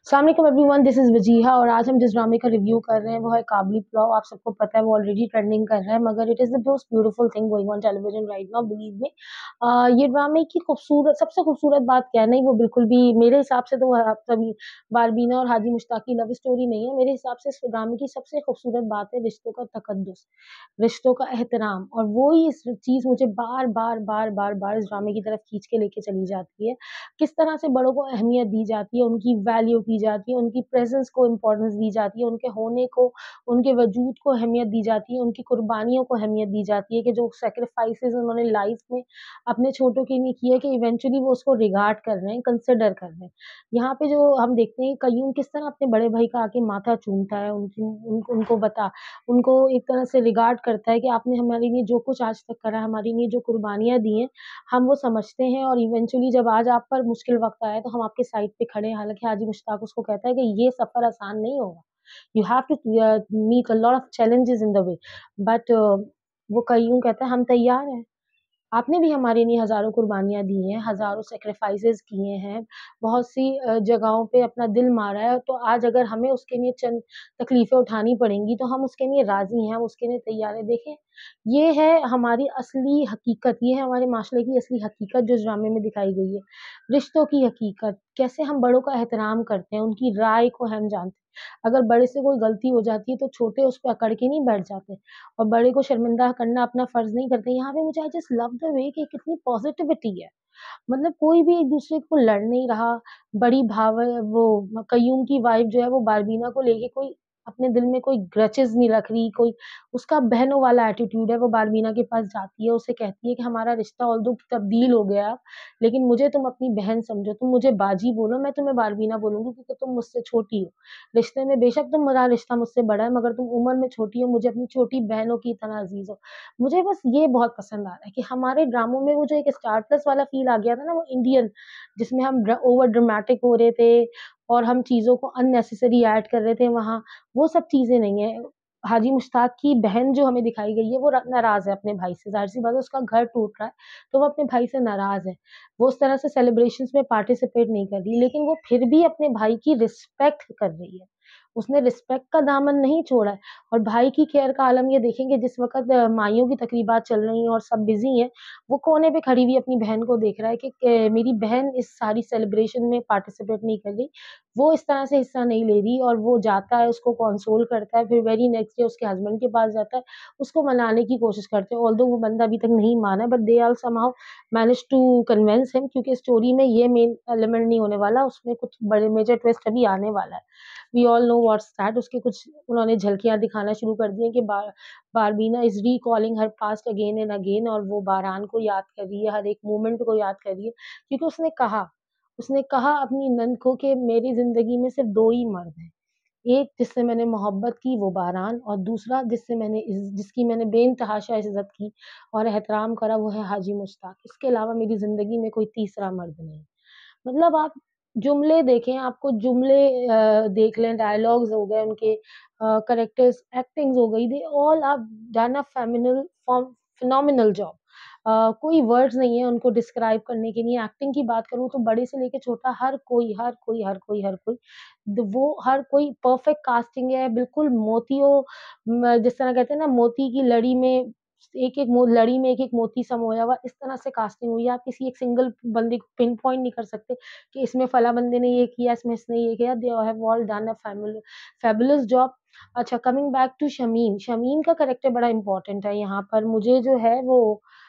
अस्सलाम वालेकुम everyone, this is Wajiha और आज हम जिस ड्रामे का रिव्यू कर रहे हैं वो है काबुली पुलाव। आप सबको पता है वो ऑलरेडी ट्रेंडिंग कर रहा है, मगर it is the most beautiful thing going on television right now, believe me. ये ड्रामे की खूबसूरत सबसे खूबसूरत बात क्या है, नहीं वो बिल्कुल भी मेरे हिसाब से तो तभी बारबीना और हाजी मुश्ताक की लव स्टोरी नहीं है। मेरे हिसाब से इस ड्रामे की सबसे खूबसूरत बात है रिश्तों का तकद्दुस, रिश्तों का एहतराम, और वो ही इस चीज़ मुझे बार बार बार बार बार इस ड्रामे की तरफ खींच के लेके चली जाती है। किस तरह से बड़ों को अहमियत दी जाती है, उनकी वैल्यू की जाती है, उनकी प्रेज़ेंस को इम्पोर्टेंस दी जाती है, उनके होने को, उनके वजूद को अहमियत दी जाती है, उनकी कुर्बानियों को अहमियत दी जाती है कि जो सैक्रिफ़ाइसेज़ उन्होंने लाइफ़ में अपने छोटों के लिए किए कि इवेंचुअली वो उसको रिगार्ड कर रहे हैं, कंसिडर कर रहे हैं। यहाँ पे जो हम देखते हैं कय्यूम किस तरह अपने बड़े भाई का आके माथा चूमता है, उनको एक तरह से रिगार्ड करता है कि आपने हमारे लिए जो कुछ आज तक करा, हमारे लिए जो कुर्बानियाँ दी हैं, हम वो समझते हैं और इवेंचुअली जब आज आप पर मुश्किल वक़्त आया तो हम आपके साइड पे खड़े हैं। हालाँकि हाजी मुश्ताक उसको कहता है कि ये सफ़र आसान नहीं होगा। You have to meet a lot of challenges in the way, but वो कय्यूम कहता है हम तैयार हैं। आपने भी हमारे लिए हज़ारों कुर्बानियाँ दी हैं, हज़ारों सैक्रिफ़ाइसेज़ किए हैं, बहुत सी जगहों पे अपना दिल मारा है, तो आज अगर हमें उसके लिए चंद तकलीफ़ें उठानी पड़ेंगी, तो हम उसके लिए राज़ी हैं, हम उसके लिए तैयार हैं। देखें, ये है हमारी असली हकीकत, ये है हमारे माशरे की असली हकीकत जो इस ड्रामे में दिखाई गई है। रिश्तों की हकीकत, कैसे हम बड़ों का एहतराम करते हैं, उनकी राय को हम जानते हैं। अगर बड़े से कोई गलती हो जाती है, तो छोटे उस पे अकड़ के नहीं बैठ जाते। और बड़े को शर्मिंदा करना अपना फ़र्ज़ नहीं करते। यहाँ पे मुझे I just love the way कि कितनी पॉज़िटिविटी है। मतलब कोई भी एक-दूसरे को लड़ नहीं रहा। बड़ी भाव वो कय्यूम की वाइफ़ जो है वो बारबीना को लेके कोई अपने दिल में कोई ग्रचेज़ नहीं रख रही, कोई उसका बहनों वाला एटीट्यूड है। वो बारबीना के पास जाती है, उसे कहती है कि हमारा रिश्ता ऑल्दो तब्दील हो गया, लेकिन मुझे तुम अपनी बहन समझो, तुम मुझे बाजी बोलो, मैं तुम्हें बारबीना बोलूँगी क्योंकि तुम मुझसे छोटी हो। रिश्ते में बेशक तुम्हारा रिश्ता मुझसे बड़ा है, मगर तुम उम्र में छोटी हो, मुझे अपनी छोटी बहनों की तरह अज़ीज़ हो। मुझे बस ये बहुत पसंद आ रहा है कि हमारे ड्रामों में वो जो एक स्टार प्लस वाला फ़ील आ गया था ना, वो इंडियन, जिसमें हम ओवर ड्रामेटिक हो रहे थे और हम चीज़ों को अननेसेसरी ऐड कर रहे थे वहाँ, वो सब चीज़ें नहीं है। हाजी मुश्ताक की बहन जो हमें दिखाई गई है, वो नाराज़ है अपने भाई से, ज़ाहिर-सी बात है उसका घर टूट रहा है, तो वो अपने भाई से नाराज़ है। वो उस तरह से सेलिब्रेशंस में पार्टिसिपेट नहीं कर रही, लेकिन वो फिर भी अपने भाई की रिस्पेक्ट कर रही है। उसने रिस्पेक्ट का दामन नहीं छोड़ा है। और भाई की केयर का आलम ये देखेंगे जिस वक़्त माइयों की तकरीबात चल रही हैं और सब बिज़ी हैं, वो कोने पे खड़ी हुई अपनी बहन को देख रहा है कि मेरी बहन इस सारी सेलिब्रेशन में पार्टिसिपेट नहीं कर रही। वो इस तरह से हिस्सा नहीं ले रही, और वो जाता है, उसको कंसोल करता है, फिर वेरी नेक्स्ट डे उसके हस्बैंड के पास जाता है, उसको मनाने की कोशिश करते हैं। ऑल्दो वो बंदा अभी तक नहीं माना, but they are somehow manage to convince him, क्योंकि स्टोरी में ये मेन एलिमेंट नहीं होने वाला, उसमें कुछ बड़े मेजर ट्विस्ट अभी आने वाला है। We all know what's that. उसके कुछ उन्होंने झलकियाँ दिखाना शुरू कर दी हैं कि बारबीना is recalling her past again and again, और वो बारान को याद कर रही है, हर एक मोमेंट को याद कर रही है। क्योंकि उसने कहा अपनी नंद को कि मेरी ज़िंदगी में सिर्फ़ 2 ही मर्द हैं। एक जिससे मैंने मोहब्बत की वो बारान, और दूसरा जिसकी मैंने बेइंतहाशा इज़्ज़त की और एहतराम करा वो है हाजी मुश्ताक। इसके अलावा मेरी ज़िंदगी में कोई तीसरा मर्द नहीं। मतलब आप जुमले देखें, आपको जुमले देख लें, डायलॉग्स हो गए उनके, कैरेक्टर्स, एक्टिंग्स हो गई, they all are done a phenomenal job. कोई वर्ड्स नहीं है उनको डिस्क्राइब करने के लिए। एक्टिंग की बात करूँ तो बड़े से लेके छोटा हर कोई हर कोई परफेक्ट कास्टिंग है, बिल्कुल मोतियों जिस तरह कहते हैं ना, मोती की लड़ी में लड़ी में एक-एक मोती समोया हुआ, इस तरह से कास्टिंग हुई है। आप किसी एक सिंगल बंदे को पिन पॉइंट नहीं कर सकते कि इसमें फला बंदे ने ये किया, इसमें इसने ये किया। They have all done a fabulous job. अच्छा, coming back to Shamim, Shamim का कैरेक्टर बड़ा इम्पोर्टेंट है यहाँ पर। मुझे जो है वो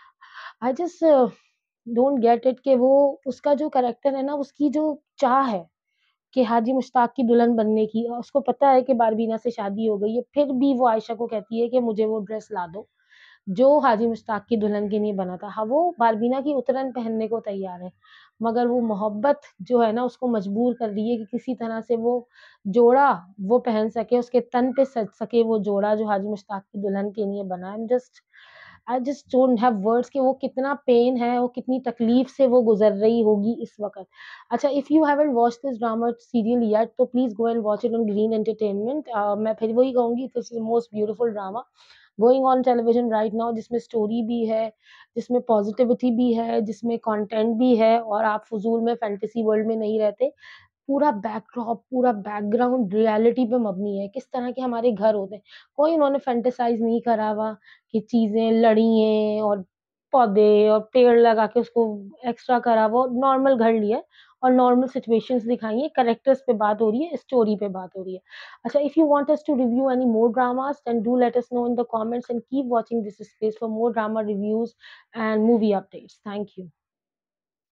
I just don't get it कि वो उसका जो कैरेक्टर है ना, उसकी जो चाह है कि हाजी मुश्ताक की दुल्हन बनने की, उसको पता है कि बारबीना से शादी हो गई है, फिर भी वो आयशा को कहती है कि मुझे वो ड्रेस ला दो, जो हाजी मुश्ताक की दुल्हन के लिए बना था। हाँ, वो बारबीना की उतरन पहनने को तैयार है, मगर वो मोहब्बत जो है ना उसको मजबूर कर रही है कि किसी तरह से वो जोड़ा वो पहन सके, उसके तन पे सज सके वो जोड़ा जो हाजी मुश्ताक की दुल्हन के लिए बना है। I just don't have words कि वो कितना पेन है, वो कितनी तकलीफ से वो गुज़र रही होगी इस वक़्त। अच्छा, if you haven't watched this drama serial yet तो please go and watch it on Green Entertainment. मैं फिर वही कहूँगी, this is the most beautiful drama going on television right now, जिसमें स्टोरी भी है, जिसमें पॉजिटिविटी भी है, जिसमें कंटेंट भी है, और आप फ़ुज़ूल में फैंटेसी वर्ल्ड में नहीं रहते। पूरा बैकड्रॉप, पूरा बैकग्राउंड रियलिटी पे मबनी है, किस तरह के हमारे घर होते हैं। कोई उन्होंने फैंटेसाइज़ नहीं करा हुआ कि चीज़ें लड़ी हैं और पौधे और पेड़ लगा के उसको एक्स्ट्रा करा हुआ, नॉर्मल घर लिया है और नॉर्मल सिचुएशंस दिखाई हैं, कैरेक्टर्स पे बात हो रही है, स्टोरी पे बात हो रही है। अच्छा, if you want us to review any more dramas, then do let us know in the comments and keep watching this space for more drama reviews and movie updates. Thank you.